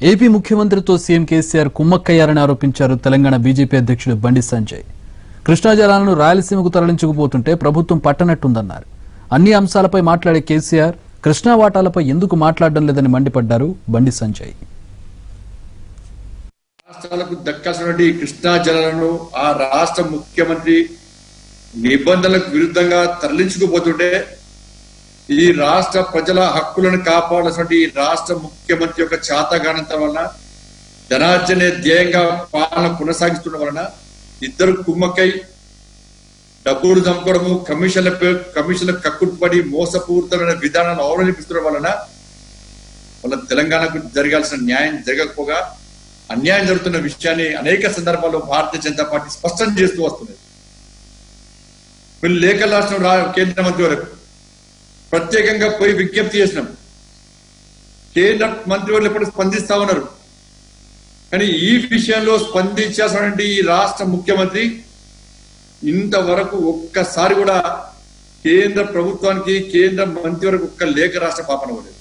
AP ముఖ్యమంత్రితో CM KCR కుమ్మక్కయ్యారని ఆరోపించారు Telangana BJP అధ్యక్షుడు బండి సంజయ్. కృష్ణా జలాలను రాయలసీమకు తరలించుకుపోతుంటే ప్రభుత్వం పట్టనట్టుందన్నారు. అన్ని అంశాలపై మాట్లాడే కేసీఆర్ కృష్ణా వాటాలపై ఎందుకు మాట్లాడడం లేదని మండిపడ్డారు బండి సంజయ్. రాష్ట్రాలకు దక్కాల్సినటువంటి కృష్ణా జలాలను ఆ రాష్ట్ర ముఖ్యమంత్రి నిబంధనలకు విరుద్ధంగా తరలించుకుపోతుంటే ఈ రాష్ట్ర ప్రజల హక్కులను కాపాడాల్సినటువంటి ఈ రాష్ట్ర ముఖ్యమంత్రి యొక్క చాతగానంత వలన ధనార్జనే ధ్యేయంగా పాలన కొనసాగిస్తున్న వలన ఇద్దరు కుమ్మక్కై డబ్బులు చంపుకోవడము కమిషన్ల కక్కుపడి మోసపూరితమైన విధానాలను అవలంబిస్తున్న వలన వాళ్ళ తెలంగాణకు జరగాల్సిన న్యాయం జరగకపోగా అన్యాయం జరుగుతున్న విషయాన్ని అనేక సందర్భాల్లో భారతీయ జనతా పార్టీ స్పష్టం చేస్తూ వస్తున్నది. వీళ్ళు లేఖలు రాష్ట్రం కేంద్ర మంత్రి వరకు ప్రత్యేకంగా పోయి విజ్ఞప్తి చేసినాం. కేంద్ర మంత్రివర్యులు ఎప్పుడు స్పందిస్తా ఉన్నారు, కానీ ఈ విషయంలో స్పందించాల్సినటువంటి ఈ రాష్ట్ర ముఖ్యమంత్రి ఇంతవరకు ఒక్కసారి కూడా కేంద్ర ప్రభుత్వానికి కేంద్ర మంత్రి వరకు ఒక్క లేఖ రాష్ట్ర పాపన అవ్వలేదు.